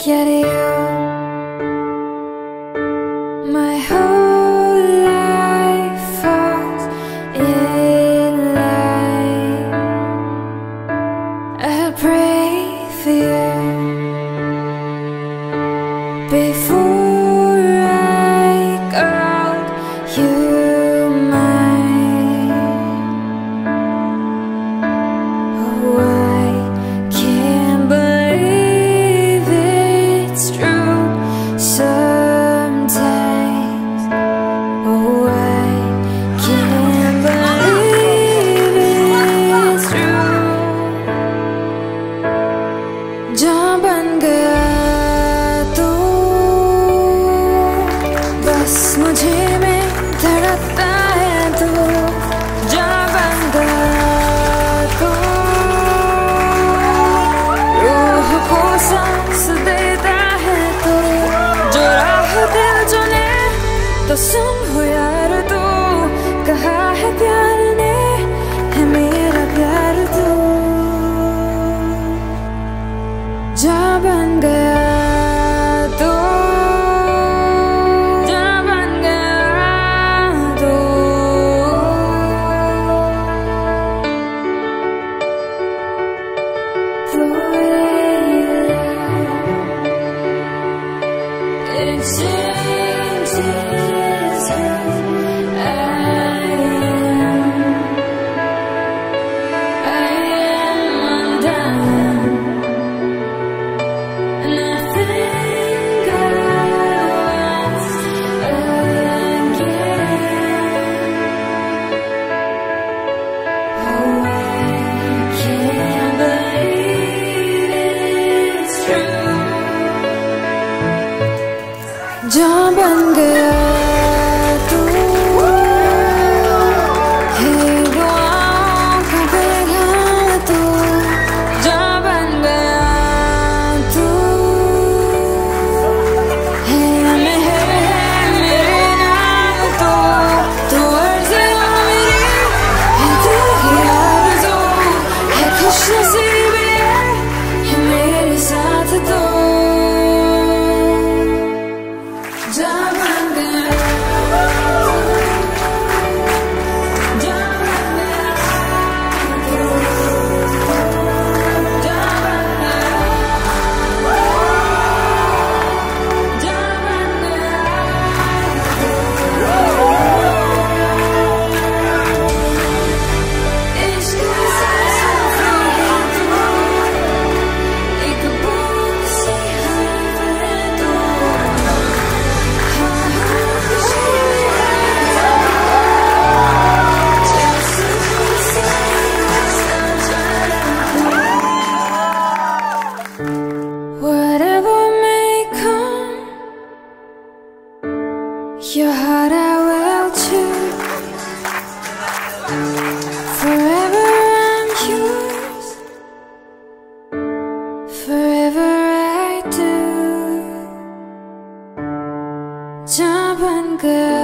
get you. My whole life falls in line. I pray for you before I call you mine. Oh, I can't believe it's true sometimes. Oh, I can't believe it's true. जान बन गया तू, बस मुझे में धड़कता है तू। जान बन गया तू, रूह को सांस देता है तू। जो राह दिल चुने तो सुन हो यार तू, कहा है प्यार ने है मेरा प्यार तू। जा बन गया तू, जा बन गया तू। The way you lie, it changes who I am undone. Nothing goes again. Oh, I can't believe it's true. जान बन गया तू, है दुआओं का पैगाम तू। जान बन गया तू, है मेहर है मेरे नाम तो। तू अर्ज़ियाँ मेरी है, दिल की आरज़ू है, खुशनसीबी है मेरे साथ तो। जा बन गया, जा बन गया तू, जा बन गया, जा बन गया। इश्क से सफर तू, एक बूंद सी हर्फ है तू। Whatever may come, your heart I will choose. Forever I'm yours, forever I do. जा बन गया